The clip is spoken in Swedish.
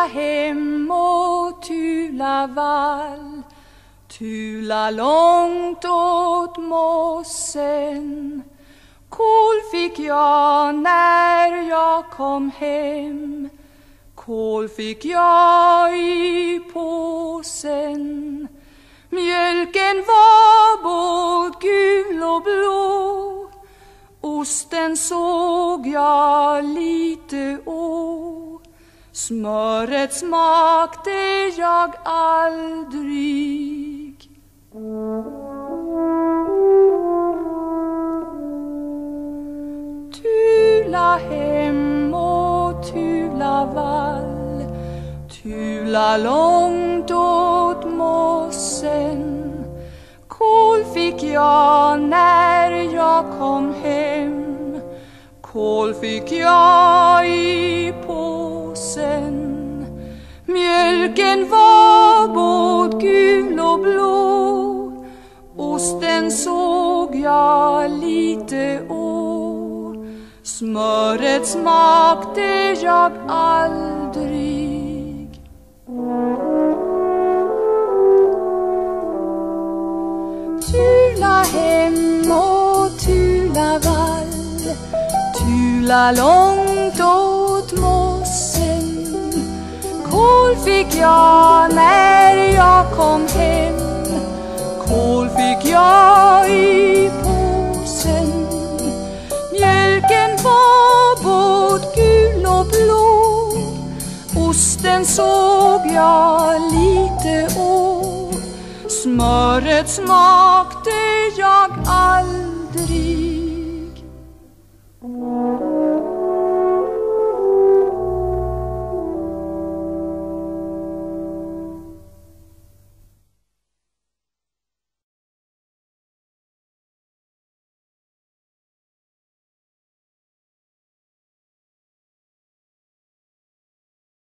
hem och Tula vall, Tula långt åt mossen. Kål fick jag när jag kom hem, kål fick jag i påsen. Mjölken var både gul och blå, osten såg jag lite å. Smöret smakte jag aldrig. Tula hem och Tula vall, Tula långt åt mossen. Kål fick jag när jag kom hem, kål fick jag i påsen. Mjölken var både gul och blå, osten såg jag lite å. Smöret smakte jag aldrig. Tula hem och Tula vall, Tula långt åt mossen. Kål fick jag när jag kom hem, kål fick jag i påsen. Mjölken var både gul och blå, osten såg jag lite å. Smöret smakte jag aldrig.